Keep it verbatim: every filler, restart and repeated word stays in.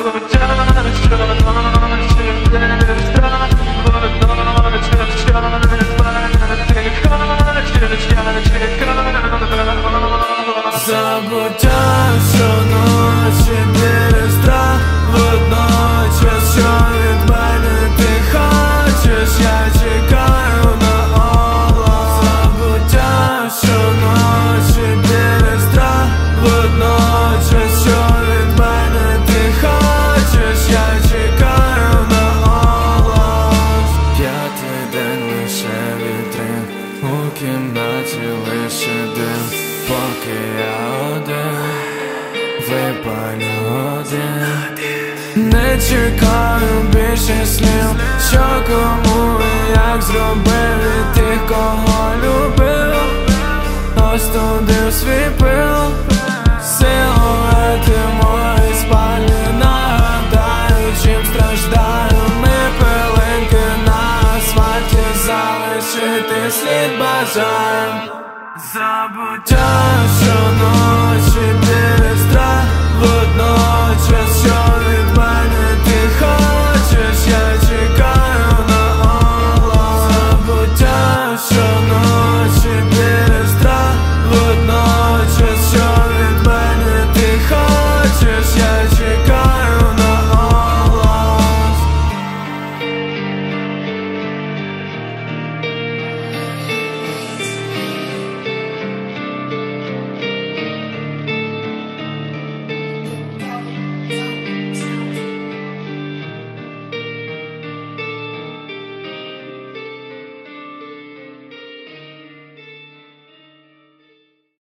Забуття щоночі через страх, водночас що від мене ти хочеш, я чекаю. Забуття щоночі через страх, водночас що від мене ти хочеш, я чекаю на голос. Забуття щоночі через страх, водночас що від мене ти хочеш, я чекаю на голос. П'ятий день лише вітрин, у кімнаті лише дим, поки я один, випалю один. Не чекаю більше слів, що кому і як зробив від тих, кого любив. Остудив свій пил, силуети мої спальні нагадаю, чим страждаю. Ми пилинки на асфальті, залишити слід бажаєм. Забуття щоночі через страх, водночас що